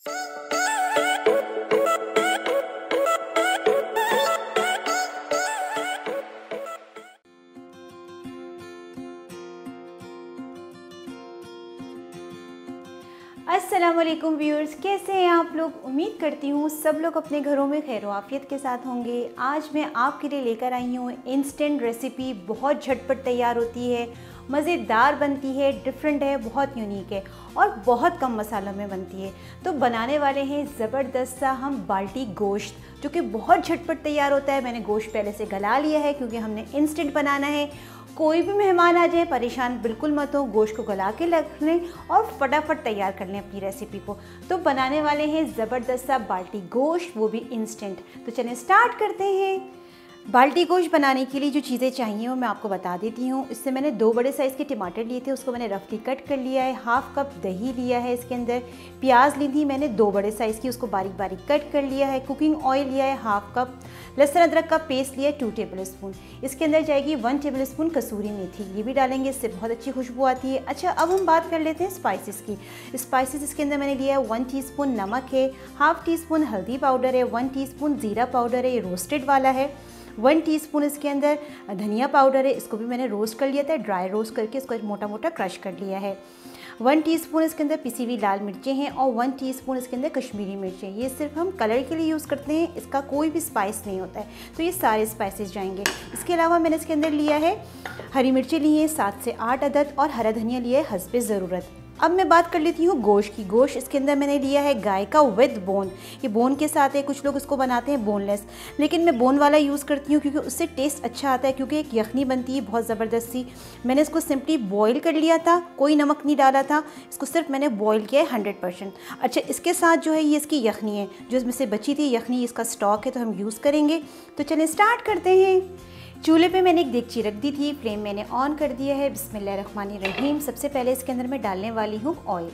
अस्सलाम वालेकुम व्यूअर्स, कैसे हैं आप लोग। उम्मीद करती हूँ सब लोग अपने घरों में खैर आफियत के साथ होंगे। आज मैं आपके लिए लेकर आई हूँ इंस्टेंट रेसिपी। बहुत झटपट तैयार होती है, मज़ेदार बनती है, डिफरेंट है, बहुत यूनिक है और बहुत कम मसालों में बनती है। तो बनाने वाले हैं ज़बरदस्त सा हम बाल्टी गोश्त, जो कि बहुत झटपट तैयार होता है। मैंने गोश्त पहले से गला लिया है क्योंकि हमने इंस्टेंट बनाना है। कोई भी मेहमान आ जाए परेशान बिल्कुल मत हो, गोश्त को गला के रख लें और फटाफट तैयार कर लें अपनी रेसिपी को। तो बनाने वाले हैं ज़बरदस्त सा बाल्टी गोश्त, वो भी इंस्टेंट। तो चलें स्टार्ट करते हैं। बाल्टी गोश्त बनाने के लिए जो चीज़ें चाहिए वो मैं आपको बता देती हूँ। इससे मैंने 2 बड़े साइज़ के टमाटर लिए थे, उसको मैंने रफली कट कर लिया है। हाफ़ कप दही लिया है, इसके अंदर प्याज ली थी मैंने 2 बड़े साइज़ की, उसको बारीक बारीक कट कर लिया है। कुकिंग ऑयल लिया है हाफ़ कप। लहसुन अदरक का पेस्ट लिया है 2 टेबल स्पून। इसके अंदर जाएगी 1 टेबल स्पून कसूरी मेथी, ये भी डालेंगे, इससे बहुत अच्छी खुशबू आती है। अच्छा, अब हम बात कर लेते हैं स्पाइसेस की। स्पाइसेस इसके अंदर मैंने लिया है 1 टीस्पून नमक है, हाफ़ टी स्पून हल्दी पाउडर है, 1 टीस्पून ज़ीरा पाउडर है, ये रोस्टेड वाला है। 1 टीस्पून इसके अंदर धनिया पाउडर है, इसको भी मैंने रोस्ट कर लिया था, ड्राई रोस्ट करके इसको मोटा मोटा क्रश कर लिया है। 1 टीस्पून इसके अंदर पिसी हुई लाल मिर्चें हैं और 1 टीस्पून इसके अंदर कश्मीरी मिर्चें। ये सिर्फ हम कलर के लिए यूज़ करते हैं, इसका कोई भी स्पाइस नहीं होता है। तो ये सारे स्पाइसेस जाएंगे। इसके अलावा मैंने इसके अंदर लिया है हरी मिर्चें ली हैं 7 से 8 अदद और हरा धनिया लिया है हस्बे ज़रूरत। अब मैं बात कर लेती हूँ गोश्त की। गोश्त इसके अंदर मैंने लिया है गाय का विद बोन, ये बोन के साथ है। कुछ लोग इसको बनाते हैं बोनलेस, लेकिन मैं बोन वाला यूज़ करती हूँ क्योंकि उससे टेस्ट अच्छा आता है, क्योंकि एक यखनी बनती है बहुत ज़बरदस्त सी। मैंने इसको सिंपली बॉईल कर लिया था, कोई नमक नहीं डाला था, इसको सिर्फ मैंने बॉईल किया है 100%। अच्छा, इसके साथ जो है ये इसकी यखनी है, जो इसमें से बची थी यखनी, इसका स्टॉक है तो हम यूज़ करेंगे। तो चलें स्टार्ट करते हैं। चूल्हे पे मैंने एक देगची रख दी थी, फ्लेम मैंने ऑन कर दिया है। बिस्मिल्लाहिर्रहमानिर्रहीम। सबसे पहले इसके अंदर मैं डालने वाली हूँ ऑयल।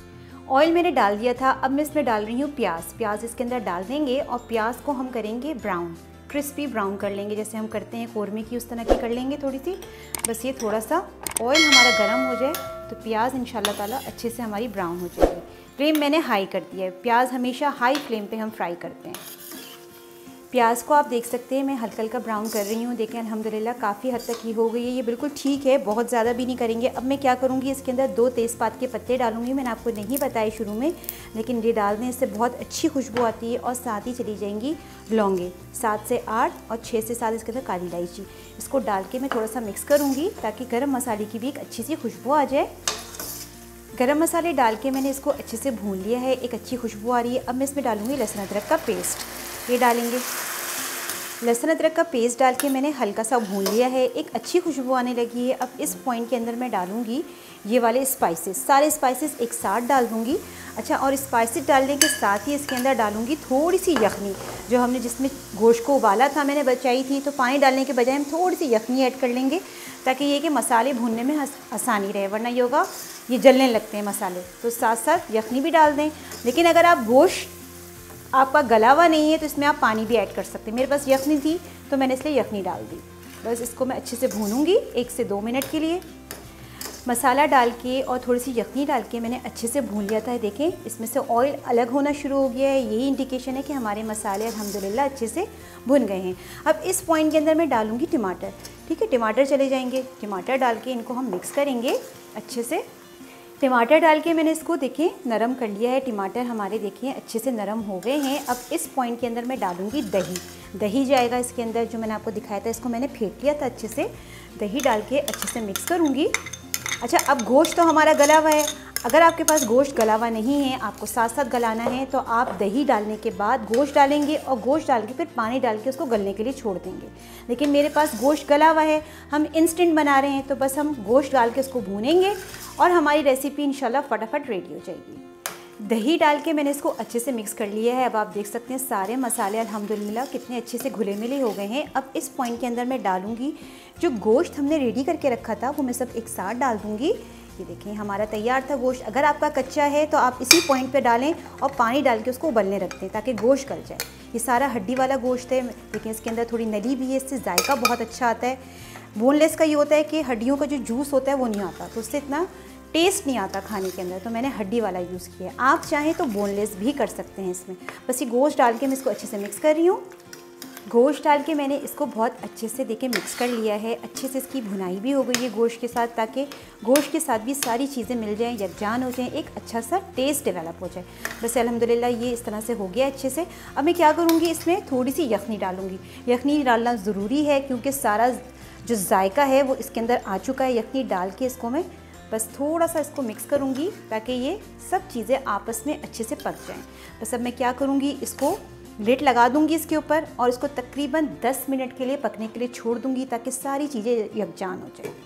ऑयल मैंने डाल दिया था। अब मैं इसमें डाल रही हूँ प्याज इसके अंदर डाल देंगे और प्याज को हम करेंगे ब्राउन, क्रिस्पी ब्राउन कर लेंगे, जैसे हम करते हैं कौरमे की उस तरह की कर लेंगे थोड़ी सी। बस ये थोड़ा सा ऑयल हमारा गर्म हो जाए तो प्याज इंशाल्लाह ताला अच्छे से हमारी ब्राउन हो जाएगी। फ्लेम मैंने हाई कर दिया है। प्याज हमेशा हाई फ्लेम पे हम फ्राई करते हैं। प्याज को आप देख सकते हैं मैं हल्का हल्का ब्राउन कर रही हूँ। देखें अल्हम्दुलिल्लाह काफ़ी हद तक ही हो गई है, ये बिल्कुल ठीक है, बहुत ज़्यादा भी नहीं करेंगे। अब मैं क्या करूँगी, इसके अंदर 2 तेज़पात के पत्ते डालूँगी। मैंने आपको नहीं बताया शुरू में, लेकिन ये डाल दें, इससे बहुत अच्छी खुशबू आती है। और साथ ही चली जाएंगी लौंगे 7 से 8 और 6 से 7 इसके अंदर काली इलायची। इसको डाल के मैं थोड़ा सा मिक्स करूँगी ताकि गर्म मसाले की भी एक अच्छी सी खुशबू आ जाए। गरम मसाले डाल के मैंने इसको अच्छे से भून लिया है, एक अच्छी खुशबू आ रही है। अब मैं इसमें डालूँगी लहसुन अदरक का पेस्ट, ये डालेंगे। लहसुन अदरक का पेस्ट डाल के मैंने हल्का सा भून लिया है, एक अच्छी खुशबू आने लगी है। अब इस पॉइंट के अंदर मैं डालूँगी ये वाले स्पाइसेस, सारे स्पाइसेस एक साथ डाल दूँगी। अच्छा, और स्पाइसेस डालने के साथ ही इसके अंदर डालूँगी थोड़ी सी यखनी, जो हमने जिसमें गोश्त को उबाला था मैंने बचाई थी। तो पानी डालने के बजाय हम थोड़ी सी यखनी ऐड कर लेंगे ताकि ये कि मसाले भूनने में आसानी रहे, वरना ये होगा ये जलने लगते हैं मसाले। तो साथ साथ यखनी भी डाल दें। लेकिन अगर आप गोश्त आपका गला हुआ नहीं है तो इसमें आप पानी भी ऐड कर सकते हैं। मेरे पास यखनी थी तो मैंने इसलिए यखनी डाल दी। बस इसको मैं अच्छे से भूनूंगी 1 से 2 मिनट के लिए। मसाला डाल के और थोड़ी सी यखनी डाल के मैंने अच्छे से भून लिया था। देखें इसमें से ऑयल अलग होना शुरू हो गया है, यही इंडिकेशन है कि हमारे मसाले अल्हम्दुलिल्लाह अच्छे से भुन गए हैं। अब इस पॉइंट के अंदर मैं डालूँगी टमाटर। ठीक है, टमाटर चले जाएंगे। टमाटर डाल के इनको हम मिक्स करेंगे अच्छे से। टमाटर डाल के मैंने इसको देखें नरम कर लिया है। टमाटर हमारे देखिए अच्छे से नरम हो गए हैं। अब इस पॉइंट के अंदर मैं डालूँगी दही। दही जाएगा इसके अंदर, जो मैंने आपको दिखाया था, इसको मैंने फेंट लिया था अच्छे से। दही डाल के अच्छे से मिक्स करूँगी। अच्छा, अब गोश्त तो हमारा गला हुआ है। अगर आपके पास गोश्त गला हुआ नहीं है, आपको साथ साथ गलाना है, तो आप दही डालने के बाद गोश्त डालेंगे और गोश्त डाल के फिर पानी डाल के उसको गलने के लिए छोड़ देंगे। लेकिन मेरे पास गोश्त गला हुआ है, हम इंस्टेंट बना रहे हैं, तो बस हम गोश्त डाल के उसको भूनेंगे और हमारी रेसिपी इंशाल्लाह फटाफट रेडी हो जाएगी। दही डाल के मैंने इसको अच्छे से मिक्स कर लिया है। अब आप देख सकते हैं सारे मसाले अल्हम्दुलिल्लाह कितने अच्छे से घुले मिले हो गए हैं। अब इस पॉइंट के अंदर मैं डालूँगी जो गोश्त हमने रेडी करके रखा था, वो मैं सब एक साथ डाल दूँगी। ये देखें हमारा तैयार था गोश्त। अगर आपका कच्चा है तो आप इसी पॉइंट पे डालें और पानी डाल के उसको उबलने रख दें ताकि गोश्त गल जाए। ये सारा हड्डी वाला गोश्त है। देखें इसके अंदर थोड़ी नली भी है, इससे जायका बहुत अच्छा आता है। बोनलेस का ये होता है कि हड्डियों का जो जूस होता है वो नहीं आता, तो उससे इतना टेस्ट नहीं आता खाने के अंदर, तो मैंने हड्डी वाला यूज़ किया है। आप चाहें तो बोनलेस भी कर सकते हैं इसमें। बस ये गोश्त डाल के मैं इसको अच्छे से मिक्स कर रही हूँ। गोश्त डाल के मैंने इसको बहुत अच्छे से देखिए मिक्स कर लिया है। अच्छे से इसकी भुनाई भी हो गई है गोश्त के साथ, ताकि गोश्त के साथ भी सारी चीज़ें मिल जाएं, यकजान हो जाएं, एक अच्छा सा टेस्ट डेवलप हो जाए। बस अल्हम्दुलिल्लाह ये इस तरह से हो गया अच्छे से। अब मैं क्या करूँगी, इसमें थोड़ी सी यखनी डालूँगी। यखनी डालना ज़रूरी है क्योंकि सारा जो जायका है वो इसके अंदर आ चुका है। यखनी डाल के इसको मैं बस थोड़ा सा इसको मिक्स करूँगी ताकि ये सब चीज़ें आपस में अच्छे से पक जाएँ। बस अब मैं क्या करूँगी, इसको लिड लगा दूंगी इसके ऊपर और इसको तकरीबन 10 मिनट के लिए पकने के लिए छोड़ दूंगी ताकि सारी चीज़ें यकजान हो जाए।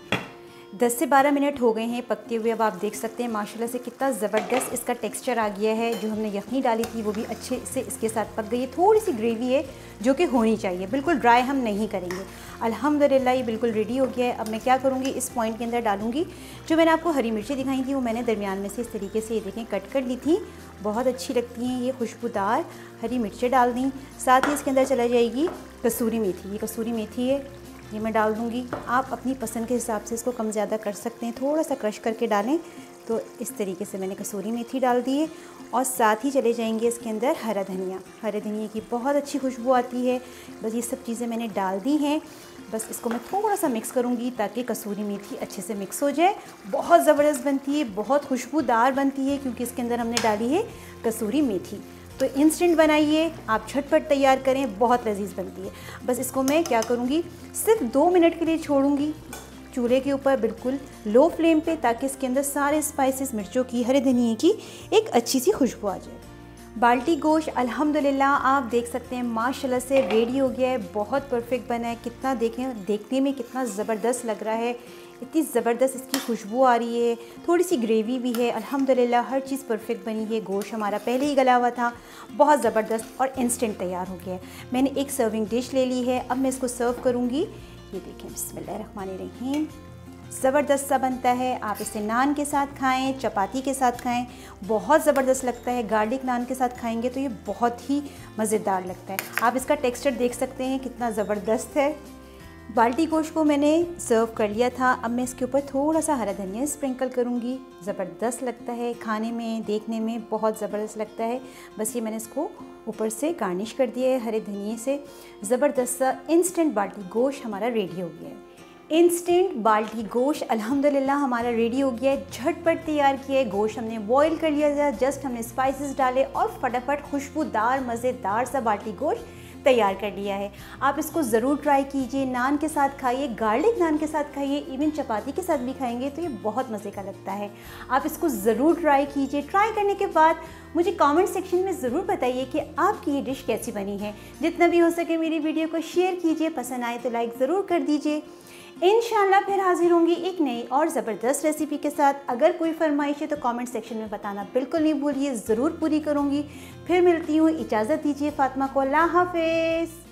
10 से 12 मिनट हो गए हैं पकते हुए। अब आप देख सकते हैं माशाल्लाह से कितना ज़बरदस्त इसका टेक्सचर आ गया है। जो हमने यखनी डाली थी वो भी अच्छे से इसके साथ पक गई है। थोड़ी सी ग्रेवी है जो कि होनी चाहिए, बिल्कुल ड्राई हम नहीं करेंगे। अल्हम्दुलिल्लाह ये बिल्कुल रेडी हो गया है। अब मैं क्या करूँगी, इस पॉइंट के अंदर डालूँगी जो मैंने आपको हरी मिर्ची दिखाई थी, वो मैंने दरमियान में से इस तरीके से ये देखें कट कर ली थी। बहुत अच्छी लगती हैं ये खुशबूदार हरी मिर्चें डाल दी। साथ ही इसके अंदर चला जाएगी कसूरी मेथी। ये कसूरी मेथी है, ये मैं डाल दूँगी। आप अपनी पसंद के हिसाब से इसको कम ज़्यादा कर सकते हैं, थोड़ा सा क्रश करके डालें। तो इस तरीके से मैंने कसूरी मेथी डाल दी है और साथ ही चले जाएंगे इसके अंदर हरा धनिया। हरे धनिया की बहुत अच्छी खुशबू आती है। बस ये सब चीज़ें मैंने डाल दी हैं। बस इसको मैं थोड़ा सा मिक्स करूँगी ताकि कसूरी मेथी अच्छे से मिक्स हो जाए। बहुत ज़बरदस्त बनती है, बहुत खुशबूदार बनती है क्योंकि इसके अंदर हमने डाली है कसूरी मेथी। तो इंस्टेंट बनाइए, आप झटपट तैयार करें, बहुत लजीज बनती है। बस इसको मैं क्या करूँगी, सिर्फ 2 मिनट के लिए छोड़ूंगी चूल्हे के ऊपर बिल्कुल लो फ्लेम पे, ताकि इसके अंदर सारे स्पाइसेस, मिर्चों की, हरे धनिए की एक अच्छी सी खुशबू आ जाए। बाल्टी गोश्त अल्हम्दुलिल्लाह आप देख सकते हैं माशाल्लाह से रेडी हो गया है। बहुत परफेक्ट बना है। कितना देखें, देखने में कितना ज़बरदस्त लग रहा है। इतनी ज़बरदस्त इसकी खुशबू आ रही है। थोड़ी सी ग्रेवी भी है। अल्हम्दुलिल्लाह हर चीज़ परफेक्ट बनी है। गोश्त हमारा पहले ही गला हुआ था, बहुत ज़बरदस्त और इंस्टेंट तैयार हो गया है। मैंने एक सर्विंग डिश ले ली है। अब मैं इसको सर्व करूँगी। ये देखें, बिस्मिल्लाहिर्रहमानिर्रहीम, ज़बरदस्त सा बनता है। आप इसे नान के साथ खाएं, चपाती के साथ खाएं, बहुत ज़बरदस्त लगता है। गार्लिक नान के साथ खाएंगे तो ये बहुत ही मज़ेदार लगता है। आप इसका टेक्सचर देख सकते हैं कितना ज़बरदस्त है। बाल्टी गोश्त को मैंने सर्व कर लिया था। अब मैं इसके ऊपर थोड़ा सा हरा धनिया स्प्रिंकल करूँगी। ज़बरदस्त लगता है खाने में, देखने में बहुत ज़बरदस्त लगता है। बस ये मैंने इसको ऊपर से गार्निश कर दिया है हरे धनिए से। ज़बरदस्त सा इंस्टेंट बाल्टी गोश्त हमारा रेडी हो गया है। इंस्टेंट बाल्टी गोश्त अल्हम्दुलिल्लाह हमारा रेडी हो गया है। झटपट तैयार किया है। गोश्त हमने बॉईल कर लिया था, जस्ट हमने स्पाइसेस डाले और फटाफट खुशबूदार मज़ेदार सा बाल्टी गोश्त तैयार कर लिया है। आप इसको ज़रूर ट्राई कीजिए। नान के साथ खाइए, गार्लिक नान के साथ खाइए, इवन चपाती के साथ भी खाएंगे तो ये बहुत मज़े का लगता है। आप इसको ज़रूर ट्राई कीजिए। ट्राई करने के बाद मुझे कमेंट सेक्शन में ज़रूर बताइए कि आपकी ये डिश कैसी बनी है। जितना भी हो सके मेरी वीडियो को शेयर कीजिए, पसंद आए तो लाइक ज़रूर कर दीजिए। इंशाल्लाह फिर हाजिर होंगी एक नई और ज़बरदस्त रेसिपी के साथ। अगर कोई फरमाइश है तो कमेंट सेक्शन में बताना बिल्कुल नहीं भूलिए, ज़रूर पूरी करूँगी। फिर मिलती हूँ, इजाज़त दीजिए फ़ातिमा को। अल्लाह हाफ़िज़।